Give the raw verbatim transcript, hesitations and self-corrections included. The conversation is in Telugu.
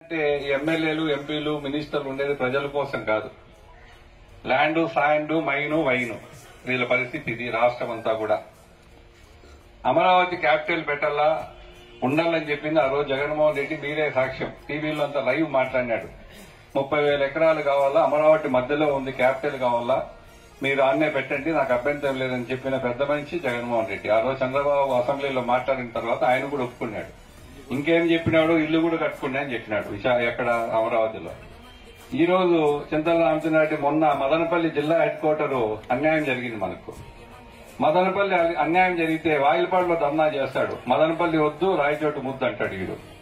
అంటే ఎమ్మెల్యేలు ఎంపీలు మినిస్టర్లు ఉండేది ప్రజల కోసం కాదు. ల్యాండ్ సాండ్ మైను వైను వీళ్ళ పరిస్థితి ఇది. రాష్ట్రం అంతా కూడా అమరావతి క్యాపిటల్ పెట్టాలా ఉండాలని చెప్పింది ఆ రోజు జగన్మోహన్ రెడ్డి. మీరే సాక్ష్యం, టీవీలో అంతా లైవ్ మాట్లాడినాడు. ముప్పై వేల ఎకరాలు కావాలా, అమరావతి మధ్యలో ఉంది, క్యాపిటల్ కావాలా, మీరు ఆన్నే పెట్టండి, నాకు అభ్యంతరం లేదని చెప్పిన పెద్ద మనిషి జగన్మోహన్ రెడ్డి. ఆ రోజు చంద్రబాబు అసెంబ్లీలో మాట్లాడిన తర్వాత ఆయన కూడా ఒప్పుకున్నాడు. ఇంకేం చెప్పినాడు, ఇల్లు కూడా కట్టుకున్నా అని చెప్పినాడు విశా ఎక్కడ అమరావతిలో. ఈ రోజు చింతల రామచంద్రారెడ్డి మొన్న మదనపల్లి జిల్లా హెడ్ క్వార్టర్ అన్యాయం జరిగింది మనకు. మదనపల్లి అన్యాయం జరిగితే వాయిలపాడులో ధర్నా చేస్తాడు. మదనపల్లి వద్దు రాయచోటు ముద్దు అంటాడు వీడు.